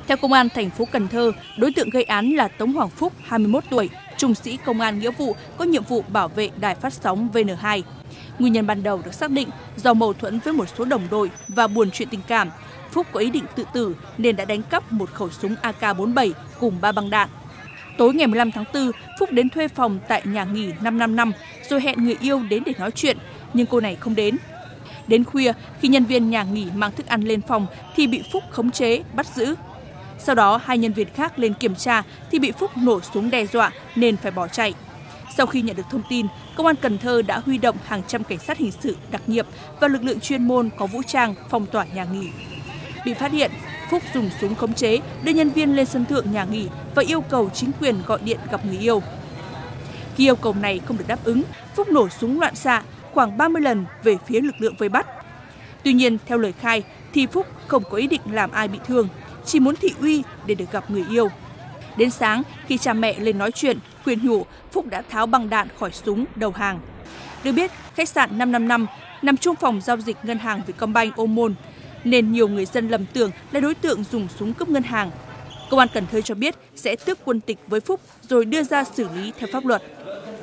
Theo Công an thành phố Cần Thơ, đối tượng gây án là Tống Hoàng Phúc, 21 tuổi, trung sĩ công an nghĩa vụ có nhiệm vụ bảo vệ đài phát sóng VN2. Nguyên nhân ban đầu được xác định do mâu thuẫn với một số đồng đội và buồn chuyện tình cảm. Phúc có ý định tự tử nên đã đánh cắp một khẩu súng AK-47 cùng 3 băng đạn. Tối ngày 15 tháng 4, Phúc đến thuê phòng tại nhà nghỉ 555 rồi hẹn người yêu đến để nói chuyện, nhưng cô này không đến. Đến khuya, khi nhân viên nhà nghỉ mang thức ăn lên phòng thì bị Phúc khống chế, bắt giữ. Sau đó, 2 nhân viên khác lên kiểm tra thì bị Phúc nổ súng đe dọa nên phải bỏ chạy. Sau khi nhận được thông tin, Công an Cần Thơ đã huy động hàng trăm cảnh sát hình sự đặc nhiệm và lực lượng chuyên môn có vũ trang phong tỏa nhà nghỉ. Bị phát hiện, Phúc dùng súng khống chế đưa nhân viên lên sân thượng nhà nghỉ và yêu cầu chính quyền gọi điện gặp người yêu. Khi yêu cầu này không được đáp ứng, Phúc nổ súng loạn xạ khoảng 30 lần về phía lực lượng vây bắt. Tuy nhiên, theo lời khai, thì Phúc không có ý định làm ai bị thương, chỉ muốn thị uy để được gặp người yêu. Đến sáng, khi cha mẹ lên nói chuyện, khuyên nhủ, Phúc đã tháo băng đạn khỏi súng đầu hàng. Được biết, khách sạn 555 nằm chung phòng giao dịch ngân hàng Vietcombank Ô Môn, nên nhiều người dân lầm tưởng là đối tượng dùng súng cướp ngân hàng. Công an Cần Thơ cho biết sẽ tước quân tịch với Phúc rồi đưa ra xử lý theo pháp luật.